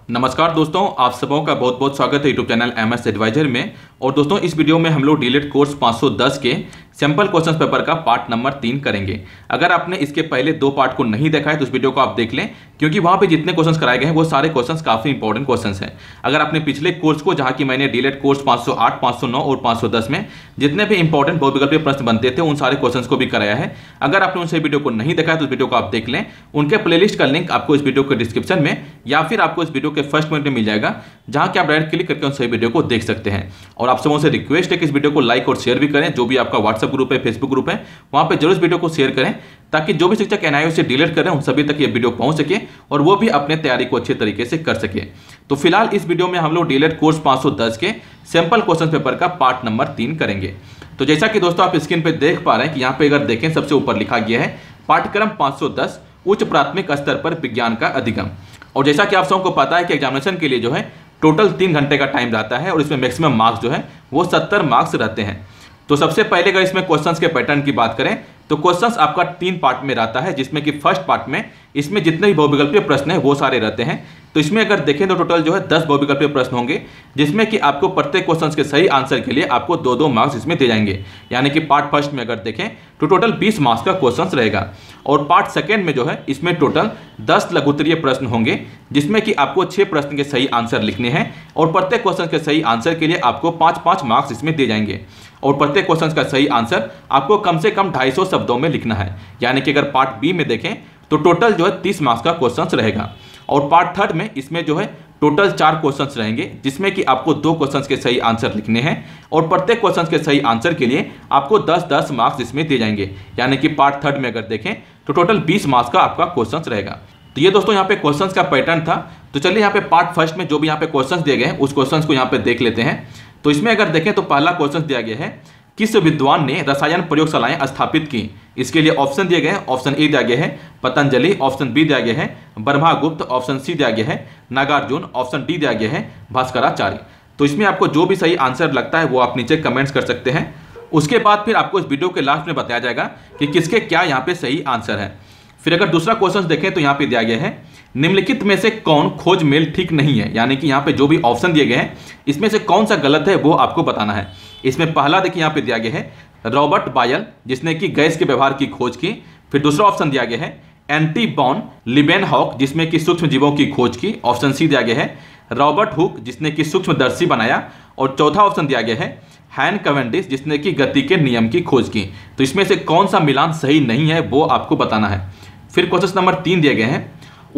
नमस्कार दोस्तों, आप सबों का बहुत बहुत स्वागत है यूट्यूब चैनल एमएस एडवाइजर में। और दोस्तों, इस वीडियो में हम लोग डीएलएड कोर्स 510 के सैंपल क्वेश्चन पेपर का पार्ट नंबर 3 करेंगे। अगर आपने इसके पहले 2 पार्ट को नहीं देखा है तो उस वीडियो को आप देख लें, क्योंकि वहाँ पे जितने क्वेश्चंस कराए गए हैं वो सारे क्वेश्चंस काफ़ी इंपॉर्टेंट क्वेश्चंस हैं। अगर आपने पिछले कोर्स को, जहाँ की मैंने डीएलएड कोर्स 508, 509 और 510 में जितने भी इंपॉर्टेंट बहुविकल्पीय प्रश्न बनते थे उन सारे क्वेश्चन को भी कराया है, अगर आपने उनसे वीडियो को नहीं देखा है तो उस वीडियो को आप देख लें। उनके प्लेलिस्ट का लिंक आपको इस वीडियो के डिस्क्रिप्शन में या फिर आपको इस वीडियो के फर्स्ट कमेंट में मिल जाएगा, जहां कि आप डायरेक्ट क्लिक करके उन सभी वीडियो को देख सकते हैं। और आप सबों से रिक्वेस्ट है कि इस वीडियो को लाइक और शेयर भी करें। जो भी आपका व्हाट्सएप ग्रुप है, फेसबुक ग्रुप है, वहां पे जरूर इस वीडियो को शेयर करें, ताकि जो भी शिक्षक एनआईओ से डीएलएड कर रहे हैं उन सभी तक ये वीडियो पहुंच सके और वो भी अपने तैयारी को अच्छे तरीके से कर सके। तो फिलहाल इस वीडियो में हम लोग डीएलएड कोर्स 510 के सैंपल क्वेश्चन पेपर का पार्ट नंबर 3 करेंगे। तो जैसा कि दोस्तों आप स्क्रीन पे देख पा रहे हैं कि यहाँ पे अगर देखें, सबसे ऊपर लिखा गया है पाठ्यक्रम 510 उच्च प्राथमिक स्तर पर विज्ञान का अधिगम। और जैसा कि आप सबको को पता है कि एग्जामिनेशन के लिए जो है टोटल 3 घंटे का टाइम रहता है और इसमें मैक्सिमम मार्क्स जो है वो 70 मार्क्स रहते हैं। तो सबसे पहले अगर इसमें क्वेश्चंस के पैटर्न की बात करें तो क्वेश्चंस आपका 3 पार्ट में रहता है, जिसमें कि फर्स्ट पार्ट में इसमें जितने भी बहुविकल्पीय प्रश्न हैं वो सारे रहते हैं। तो इसमें अगर देखें तो टोटल जो है 10 बहुविकल्पीय प्रश्न होंगे, जिसमें कि आपको प्रत्येक क्वेश्चन के सही आंसर के लिए आपको 2-2 मार्क्स इसमें दिए जाएंगे। यानी कि पार्ट फर्स्ट में अगर देखें तो टोटल 20 मार्क्स का क्वेश्चन रहेगा। और पार्ट सेकेंड में जो है इसमें टोटल 10 लघुत्तरीय प्रश्न होंगे, जिसमें कि आपको 6 प्रश्न के सही आंसर लिखने हैं और प्रत्येक क्वेश्चन के सही आंसर के लिए आपको 5-5 मार्क्स इसमें दिए जाएंगे। और प्रत्येक क्वेश्चन का सही आंसर आपको कम से कम 250 शब्दों में लिखना है। यानी कि अगर पार्ट बी में देखें तो टोटल जो है 30 मार्क्स का क्वेश्चन रहेगा। और पार्ट थर्ड में इसमें जो है टोटल 4 क्वेश्चंस रहेंगे, जिसमें कि आपको 2 क्वेश्चंस के सही आंसर लिखने हैं और प्रत्येक क्वेश्चंस के सही आंसर के लिए आपको 10-10 मार्क्स इसमें दिए जाएंगे। यानी कि पार्ट थर्ड में अगर देखें तो टोटल 20 मार्क्स का आपका क्वेश्चंस रहेगा। तो ये दोस्तों यहाँ पे क्वेश्चंस का पैटर्न था। तो चलिए यहाँ पे पार्ट फर्स्ट में जो भी यहाँ पे क्वेश्चंस दिए गए हैं उस क्वेश्चंस को यहाँ पे देख लेते हैं। तो इसमें अगर देखें तो पहला क्वेश्चन दिया गया है, किस विद्वान ने रसायन प्रयोगशालाएं स्थापित की। इसके लिए ऑप्शन दिए गए हैं। ऑप्शन ए दिया गया है पतंजलि, ऑप्शन बी दिया गया है ब्रह्मागुप्त, ऑप्शन सी दिया गया है नागार्जुन, ऑप्शन डी दिया गया है भास्कराचार्य। तो इसमें आपको जो भी सही आंसर लगता है वो आप नीचे कमेंट्स कर सकते हैं। उसके बाद फिर आपको इस वीडियो के लास्ट में बताया जाएगा कि किसके क्या यहाँ पे सही आंसर है। फिर अगर दूसरा क्वेश्चन देखें तो यहाँ पे दिया गया है, निम्नलिखित में से कौन खोज मेल ठीक नहीं है। यानी कि यहाँ पे जो भी ऑप्शन दिए गए हैं इसमें से कौन सा गलत है वो आपको बताना है। इसमें पहला देखिए यहाँ पे दिया गया है रॉबर्ट बायल, जिसने कि गैस के व्यवहार की खोज की। फिर दूसरा ऑप्शन दिया गया है एंटी बॉन लिबेनहॉक, जिसमें कि सूक्ष्म जीवों की खोज की। ऑप्शन सी दिया गया है रॉबर्ट हुक, जिसने कि सूक्ष्मदर्शी बनाया। और चौथा ऑप्शन दिया गया है हैन कैवेंडिश, जिसने कि गति के नियम की खोज की। तो इसमें से कौन सा मिलान सही नहीं है वो आपको बताना है। फिर क्वेश्चन नंबर 3 दिए गए हैं,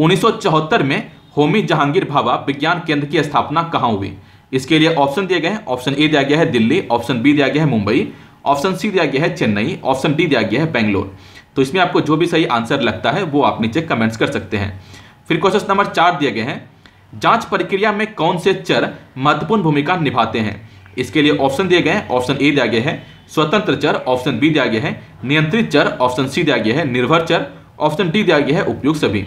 1974 में होमी जहांगीर भाभा विज्ञान केंद्र की स्थापना कहाँ हुई। इसके लिए ऑप्शन दिए गए हैं। ऑप्शन ए दिया गया है दिल्ली, ऑप्शन बी दिया गया है मुंबई, ऑप्शन सी दिया गया है चेन्नई, ऑप्शन डी दिया गया है बेंगलोर। तो इसमें आपको जो भी सही आंसर लगता है वो आप नीचे कमेंट्स कर सकते हैं। फिर क्वेश्चन नंबर 4 दिए गए हैं, जांच प्रक्रिया में कौन से चर महत्वपूर्ण भूमिका निभाते हैं। इसके लिए ऑप्शन दिए गए हैं। ऑप्शन ए दिया गया है स्वतंत्र चर, ऑप्शन बी दिया गया है नियंत्रित चर, ऑप्शन सी दिया गया है निर्भर चर, ऑप्शन डी दिया गया है उपयुक्त सभी।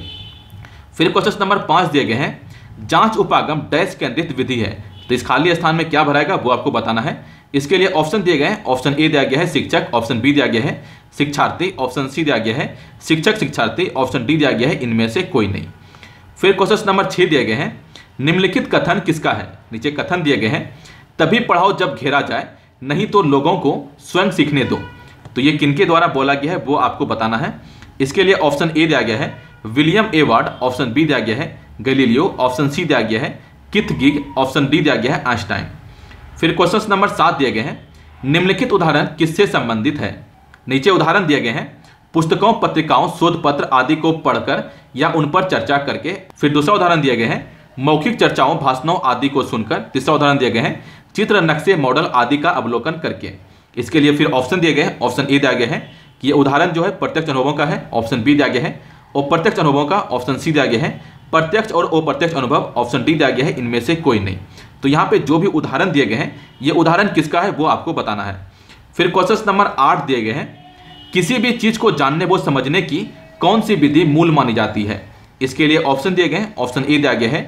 फिर क्वेश्चन नंबर 5 दिए गए हैं, जांच उपागम डैश केंद्रित विधि है। तो इस खाली स्थान में क्या भराएगा वो आपको बताना है। इसके लिए ऑप्शन दिए गए हैं। ऑप्शन ए दिया गया है शिक्षक, ऑप्शन बी दिया गया है शिक्षार्थी, ऑप्शन सी दिया गया है शिक्षक शिक्षार्थी, ऑप्शन डी दिया गया है इनमें से कोई नहीं। फिर क्वेश्चन नंबर 6 दिए गए हैं, निम्नलिखित कथन किसका है। नीचे कथन दिए गए हैं, तभी पढ़ाओ जब घेरा जाए, नहीं तो लोगों को स्वयं सीखने दो। तो ये किनके द्वारा बोला गया है वो आपको बताना है। इसके लिए ऑप्शन ए दिया गया है विलियम एवार्ड, ऑप्शन बी दिया गया है गैलीलियो, ऑप्शन सी दिया गया है किथ गिग, ऑप्शन डी दिया गया है आइंस्टाइन। फिर क्वेश्चन नंबर 7 दिए गए हैं, निम्नलिखित उदाहरण किससे संबंधित है। नीचे उदाहरण दिए गए हैं, पुस्तकों, पत्रिकाओं, शोध पत्र आदि को पढ़कर या उन पर चर्चा करके। फिर दूसरा उदाहरण दिए गए हैं, मौखिक चर्चाओं, भाषणों आदि को सुनकर। तीसरा उदाहरण दिए गए हैं, चित्र, नक्शे, मॉडल आदि का अवलोकन करके। इसके लिए फिर ऑप्शन दिए गए हैं। ऑप्शन ए दिया गया है कि ये उदाहरण जो है प्रत्यक्ष अनुभवों का है, ऑप्शन बी दिया गया है अप्रत्यक्ष अनुभवों का, ऑप्शन सी दिया गया है प्रत्यक्ष और अप्रत्यक्ष अनुभव, ऑप्शन डी दिया गया है इनमें से कोई नहीं। तो यहाँ पे जो भी उदाहरण दिए गए हैं ये उदाहरण किसका है वो आपको बताना है। फिर क्वेश्चन नंबर 8 दिए गए हैं, किसी भी चीज को जानने व समझने की कौन सी विधि मूल मानी जाती है। इसके लिए ऑप्शन दिए गए हैं। ऑप्शन ए दिया गया है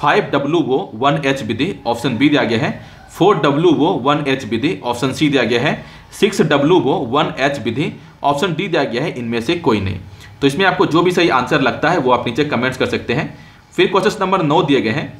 5W 1H विधि, ऑप्शन बी दिया गया है 4W 1H विधि, ऑप्शन सी दिया गया है 6W 1H विधि, ऑप्शन डी दिया गया है इनमें से कोई नहीं। तो इसमें आपको जो भी सही आंसर लगता है वो आप नीचे कमेंट्स कर सकते हैं। फिर क्वेश्चन नंबर 9 दिए गए हैं,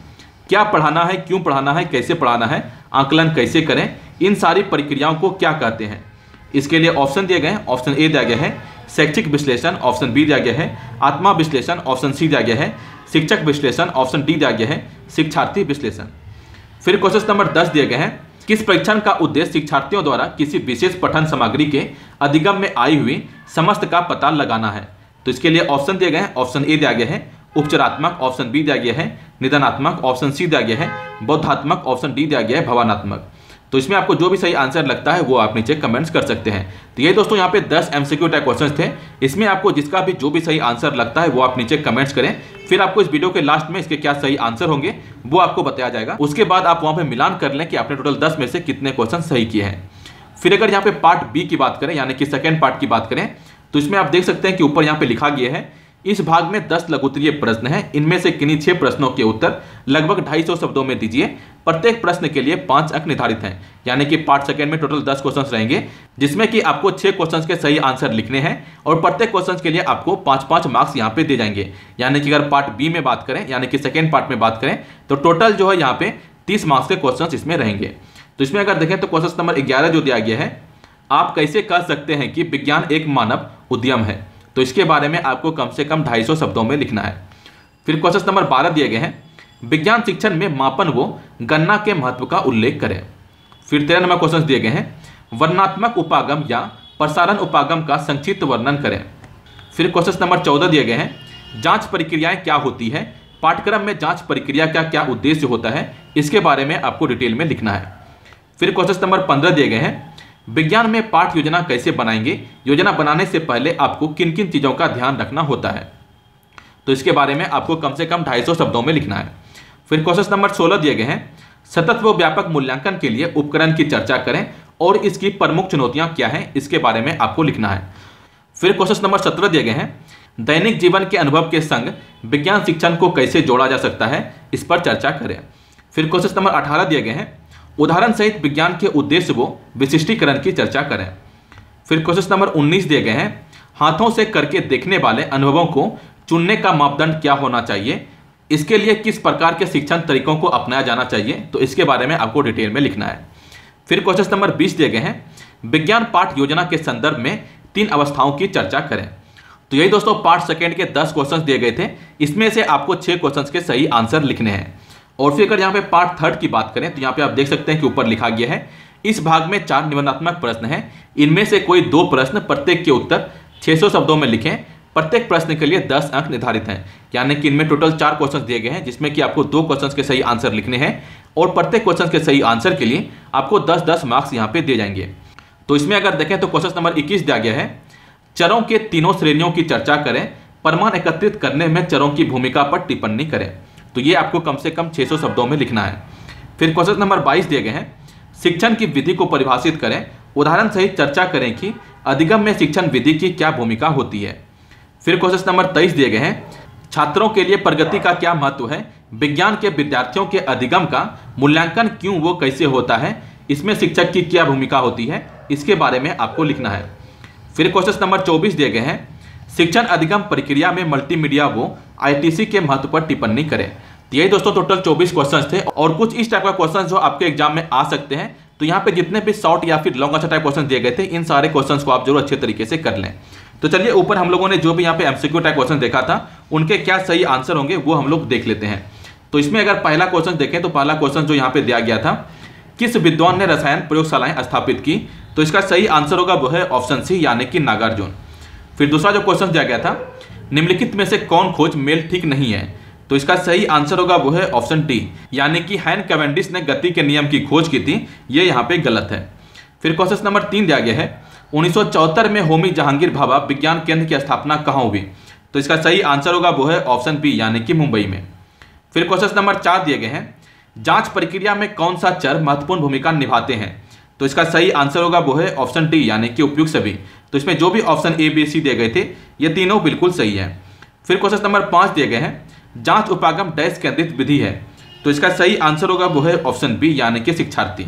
क्या पढ़ाना है, क्यों पढ़ाना है, कैसे पढ़ाना है, आकलन कैसे करें, इन सारी प्रक्रियाओं को क्या कहते हैं। इसके लिए ऑप्शन दिए गए हैं। ऑप्शन ए दिया गया है शैक्षिक विश्लेषण, ऑप्शन बी दिया गया है आत्मा विश्लेषण, ऑप्शन सी दिया गया है शिक्षक विश्लेषण, ऑप्शन डी दिया गया है शिक्षार्थी विश्लेषण। फिर क्वेश्चन नंबर 10 दिए गए हैं किस परीक्षण का उद्देश्य शिक्षार्थियों द्वारा किसी विशेष पठन सामग्री के अधिगम में आई हुई समस्त का पता लगाना है। तो इसके लिए ऑप्शन दिए गए हैं। ऑप्शन ए दिया गया है उपचारात्मक, ऑप्शन बी दिया गया है निदानात्मक, ऑप्शन सी दिया गया है बौद्धात्मक, ऑप्शन डी दिया गया है भवानात्मक। तो इसमें आपको जो भी सही आंसर लगता है वो आप नीचे कमेंट्स कर सकते हैं। तो ये दोस्तों यहाँ पे 10 MCQ टाइप क्वेश्चन थे। इसमें आपको जिसका भी जो भी सही आंसर लगता है वो आप नीचे कमेंट्स करें, फिर आपको इस वीडियो के लास्ट में इसके क्या सही आंसर होंगे वो आपको बताया जाएगा। उसके बाद आप वहाँ पे मिलान कर लें कि आपने टोटल 10 में से कितने क्वेश्चन सही किए हैं। फिर अगर यहाँ पे पार्ट बी की बात करें यानी कि सेकेंड पार्ट की बात करें तो इसमें आप देख सकते हैं कि ऊपर यहाँ पे लिखा गया है इस भाग में 10 लघुत्तरीय प्रश्न हैं। इनमें से किन्हीं 6 प्रश्नों के उत्तर लगभग 250 शब्दों में दीजिए। प्रत्येक प्रश्न के लिए 5 अंक निर्धारित हैं। यानी कि पार्ट सेकंड में टोटल 10 क्वेश्चंस रहेंगे जिसमें कि आपको 6 क्वेश्चंस के सही आंसर लिखने हैं और प्रत्येक क्वेश्चंस के लिए आपको 5-5 मार्क्स यहाँ पे दे जाएंगे। यानी कि अगर पार्ट बी में बात करें यानी कि सेकेंड पार्ट में बात करें तो टोटल जो है यहाँ पे 30 मार्क्स के क्वेश्चन इसमें रहेंगे। तो इसमें अगर देखें तो क्वेश्चन नंबर 11 जो दिया गया है आप कैसे कह सकते हैं कि विज्ञान एक मानव उद्यम है। तो इसके बारे में आपको कम से कम 250 शब्दों में लिखना है। फिर क्वेश्चन नंबर 12 दिए गए हैं विज्ञान शिक्षण में मापन व गणना के महत्व का उल्लेख करें। फिर 13 नंबर क्वेश्चन दिए गए हैं वर्णनात्मक उपागम या प्रसारण उपागम का संक्षिप्त वर्णन करें। फिर क्वेश्चन नंबर 14 दिए गए हैं जांच प्रक्रियाएं क्या होती है, पाठ्यक्रम में जांच प्रक्रिया का क्या उद्देश्य होता है, इसके बारे में आपको डिटेल में लिखना है। फिर क्वेश्चन नंबर 15 दिए गए हैं विज्ञान में पाठ योजना कैसे बनाएंगे, योजना बनाने से पहले आपको किन किन चीज़ों का ध्यान रखना होता है। तो इसके बारे में आपको कम से कम 250 शब्दों में लिखना है। फिर क्वेश्चन नंबर 16 दिए गए हैं सतत व व्यापक मूल्यांकन के लिए उपकरण की चर्चा करें और इसकी प्रमुख चुनौतियां क्या हैं, इसके बारे में आपको लिखना है। फिर क्वेश्चन नंबर 17 दिए गए हैं दैनिक जीवन के अनुभव के संग विज्ञान शिक्षण को कैसे जोड़ा जा सकता है, इस पर चर्चा करें। फिर क्वेश्चन नंबर 18 दिए गए हैं उदाहरण सहित विज्ञान के उद्देश्य व विशिष्टीकरण की चर्चा करें। फिर क्वेश्चन नंबर 19 दिए गए हैं हाथों से करके देखने वाले अनुभवों को चुनने का मापदंड क्या होना चाहिए, इसके लिए किस प्रकार के शिक्षण तरीकों को अपनाया जाना चाहिए, तो इसके बारे में आपको डिटेल में लिखना है। फिर क्वेश्चन नंबर 20 दिए गए हैं विज्ञान पाठ योजना के संदर्भ में 3 अवस्थाओं की चर्चा करें। तो यही दोस्तों पार्ट सेकेंड के 10 क्वेश्चन दिए गए थे। इसमें से आपको 6 क्वेश्चन के सही आंसर लिखने हैं। और फिर अगर यहाँ पे पार्ट थर्ड की बात करें तो यहाँ पे आप देख सकते हैं कि ऊपर लिखा गया है इस भाग में 4 निबंधात्मक प्रश्न हैं। इनमें से कोई 2 प्रश्न प्रत्येक के उत्तर 600 शब्दों में लिखें। प्रत्येक प्रश्न के लिए 10 अंक निर्धारित हैं। यानी कि इनमें टोटल 4 क्वेश्चन दिए गए हैं जिसमें कि आपको 2 क्वेश्चन के सही आंसर लिखने हैं और प्रत्येक क्वेश्चन के सही आंसर के लिए आपको 10-10 मार्क्स यहाँ पे दिए जाएंगे। तो इसमें अगर देखें तो क्वेश्चन नंबर 21 दिया गया है चरों के तीनों श्रेणियों की चर्चा करें, प्रमाण एकत्रित करने में चरों की भूमिका पर टिप्पणी करें। तो ये आपको कम से कम 600 शब्दों में लिखना है। फिर क्वेश्चन नंबर 22 दिए गए हैं शिक्षण की विधि को परिभाषित करें, उदाहरण सहित चर्चा करें कि अधिगम में शिक्षण विधि की क्या भूमिका होती है। फिर क्वेश्चन नंबर 23 दिए गए हैं छात्रों के लिए प्रगति का क्या महत्व है, विज्ञान के विद्यार्थियों के अधिगम का मूल्यांकन क्यों वो कैसे होता है, इसमें शिक्षक की क्या भूमिका होती है, इसके बारे में आपको लिखना है। फिर क्वेश्चन नंबर 24 दिए गए हैं शिक्षण अधिगम प्रक्रिया में मल्टीमीडिया व ITC के महत्व पर टिप्पणी करें। तो यही दोस्तों टोटल 24 क्वेश्चन थे और कुछ इस टाइप का क्वेश्चन जो आपके एग्जाम में आ सकते हैं। तो यहाँ पे जितने भी शॉर्ट या फिर लॉन्ग आंसर टाइप क्वेश्चन दिए गए थे इन सारे क्वेश्चन को आप जरूर अच्छे तरीके से कर लें। तो चलिए ऊपर हम लोगों ने जो भी यहाँ पे MCQ टाइप क्वेश्चन देखा था उनके क्या सही आंसर होंगे वो हम लोग देख लेते हैं। तो इसमें अगर पहला क्वेश्चन देखें तो पहला क्वेश्चन जो यहाँ पे दिया गया था किस विद्वान ने रसायन प्रयोगशालाएं स्थापित की, तो इसका सही आंसर होगा वो है ऑप्शन सी यानी कि नागार्जुन। फिर दूसरा जो क्वेश्चन दिया गया था निम्नलिखित में से कौन खोज मेल ठीक नहीं है, तो इसका सही आंसर होगा वो है ऑप्शन डी यानी कि हैन कैवेंडिश ने गति के नियम की खोज की थी, ये यहाँ पे गलत है। फिर क्वेश्चन नंबर 3 दिया गया है 1974 में होमी जहांगीर भाभा विज्ञान केंद्र की स्थापना कहाँ हुई, तो इसका सही आंसर होगा वो है ऑप्शन बी यानी कि मुंबई में। फिर क्वेश्चन नंबर 4 दिए गए हैं जांच प्रक्रिया में कौन सा चर महत्वपूर्ण भूमिका निभाते हैं, तो इसका सही आंसर होगा वो है ऑप्शन डी यानी कि उपयुक्त सभी। तो इसमें जो भी ऑप्शन ए बी सी दिए गए थे ये तीनों बिल्कुल सही है। फिर क्वेश्चन नंबर 5 दिए गए हैं जांच उपागम डैश केंद्रित विधि है, तो इसका सही आंसर होगा वो है ऑप्शन बी यानी कि शिक्षार्थी।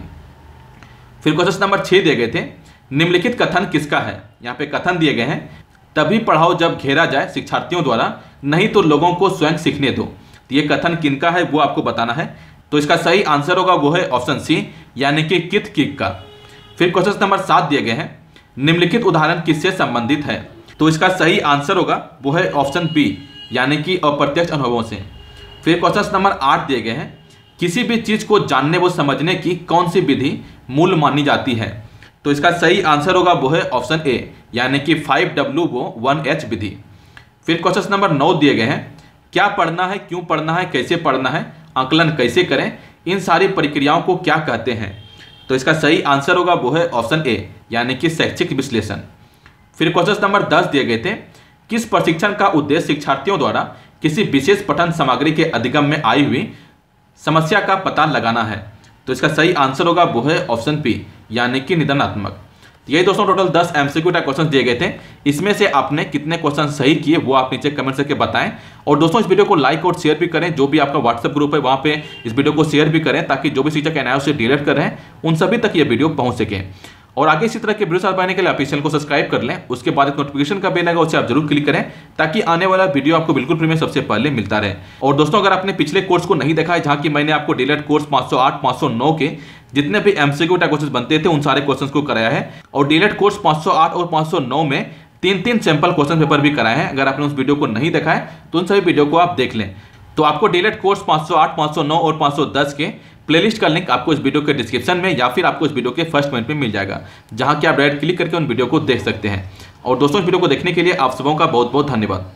फिर क्वेश्चन नंबर 6 दिए गए थे निम्नलिखित कथन किसका है, यहाँ पे कथन दिए गए हैं तभी पढ़ाओ जब घेरा जाए शिक्षार्थियों द्वारा, नहीं तो लोगों को स्वयं सीखने दो। तो ये कथन किनका है वो आपको बताना है। तो इसका सही आंसर होगा वो है ऑप्शन सी, यानी कि कित किक का। फिर क्वेश्चन नंबर 7 दिए गए हैं, निम्नलिखित उदाहरण किससे संबंधित है? तो इसका सही आंसर होगा वो है ऑप्शन बी, यानी कि अप्रत्यक्ष अनुभवों से। फिर क्वेश्चन नंबर 8 दिए गए हैं, किसी भी चीज को जानने व समझने की कौन सी विधि मूल मानी जाती है? तो इसका सही आंसर होगा वो है ऑप्शन ए, यानी कि 5W वो 1H विधि। फिर क्वेश्चन नंबर 9 दिए गए हैं, क्या पढ़ना है, क्यों पढ़ना है, कैसे पढ़ना है, आकलन कैसे करें, इन सारी प्रक्रियाओं को क्या कहते हैं? तो इसका सही आंसर होगा वो है ऑप्शन ए, यानी कि शैक्षिक विश्लेषण। फिर क्वेश्चन नंबर 10 दिए गए थे, किस प्रशिक्षण का उद्देश्य शिक्षार्थियों द्वारा किसी विशेष पठन सामग्री के अधिगम में आई हुई समस्या का पता लगाना है? तो इसका सही आंसर होगा वो है ऑप्शन बी, यानी कि निदानात्मक। यही दोस्तों टोटल 10 MCQ टाइप क्वेश्चन दिए गए थे। इसमें से आपने कितने क्वेश्चन सही किए वो आप नीचे कमेंट करके बताएं। और दोस्तों इस वीडियो को लाइक और शेयर भी करें, जो भी आपका व्हाट्सएप ग्रुप है वहाँ पे इस वीडियो को शेयर भी करें, ताकि जो भी शिक्षक एनआईओ से डीलेट कर रहे हैं उन सभी तक ये वीडियो पहुँच सके। और आगे इसी तरह के वीडियो पाने के लिए आप इस चैनल को सब्सक्राइब कर लें। उसके बाद एक नोटिफिकेशन का बेल आएगा, उसे आप जरूर क्लिक करें, ताकि आने वाला वीडियो आपको बिल्कुल फ्री में सबसे पहले मिलता रहे। और दोस्तों अगर आपने पिछले कोर्स को नहीं देखा है, जहां की मैंने आपको डीलेट कोर्स 508, 509 के जितने भी MCQ टाइप क्वेश्चन बनते थे उन सारे क्वेश्चंस को कराया है। और डीलेट कोर्स 508 और 509 में 3-3 सैंपल क्वेश्चन पेपर भी कराए हैं। अगर आपने उस वीडियो को नहीं देखा है तो उन सभी वीडियो को आप देख लें। तो आपको डीलेट कोर्स 508, 509 और 510 के प्लेलिस्ट का लिंक आपको इस वीडियो के डिस्क्रिप्शन में या फिर आपको इस वीडियो के फर्स्ट कमेंट में मिल जाएगा, जहां कि आप डायरेक्ट क्लिक करके उन वीडियो को देख सकते हैं। और दोस्तों इस वीडियो को देखने के लिए आप सबों का बहुत बहुत धन्यवाद।